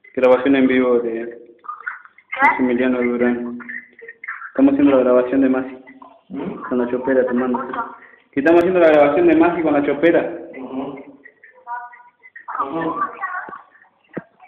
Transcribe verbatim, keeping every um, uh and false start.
Grabación en vivo de Maximiliano Durán. Estamos haciendo la grabación de Masi con la chopera, te mando. Que estamos haciendo la grabación de Masi con la chopera. Uh-huh. Uh-huh.